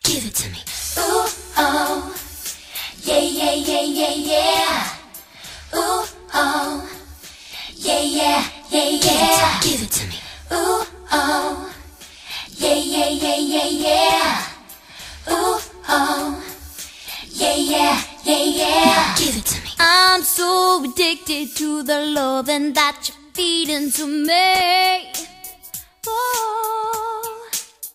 give it to me. Ooh, oh, yeah, yeah, yeah, yeah, yeah. Ooh, oh, yeah, yeah, yeah, yeah. Give it to me. Ooh, oh, yeah, yeah, yeah, yeah, yeah. Ooh, oh, yeah, yeah, yeah, yeah. Give it to me. I'm so addicted to the loving that you're feeding to me. Oh,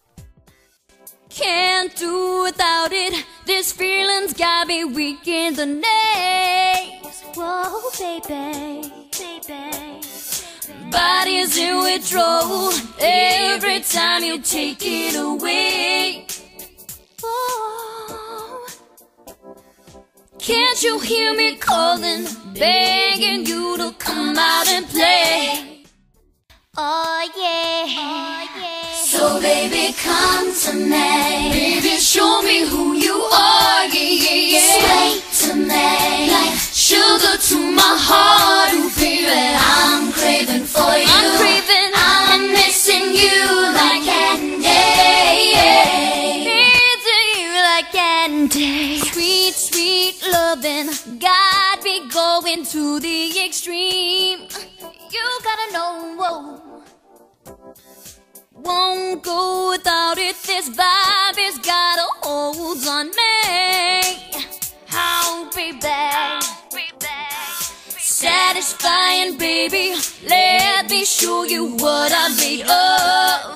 can't do without it. This feeling's got me weak in the knees. Whoa, baby, baby. Body's in withdrawal every time you take it away. Oh, can't you hear me calling, begging you to come out and play? Oh yeah, oh yeah. So baby, come to me. Baby, show me who you are. Yeah, yeah, yeah. Sway to me like sugar to my heart. Ooh, baby, I'm craving for you. I'm craving. I'm missing you like candy. Missing you like candy. Sweet, sweet loving got me going to the extreme. You gotta know, whoa. Won't go without it. This vibe has got a hold on me. How, baby, satisfying, baby. Let me show you what I'm made of.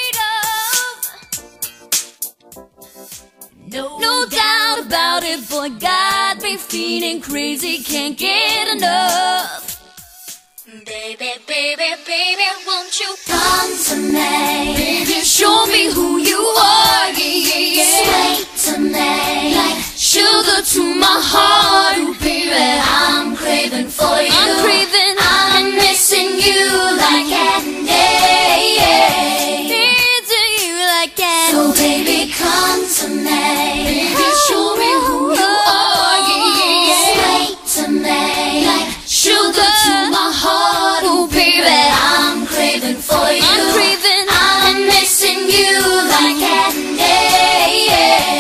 No doubt about it, boy, got me feeling crazy, can't get enough. Baby, baby, baby, won't you come to me? Baby, show me who you are, yeah, yeah, yeah. Sway to me like sugar to my heart. Ooh, baby, I'm craving for you. I'm craving. I'm missing you like candy. Missing you like candy. So baby, come to me. Baby, show me who you are, yeah, yeah, yeah. Sway to me like sugar to my heart. Ooh, baby, I'm craving for you. I'm craving. I'm missing you like candy.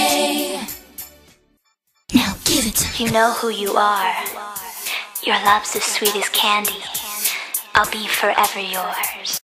Now give it to me. You know who you are. Your love's as sweet as candy. I'll be forever yours.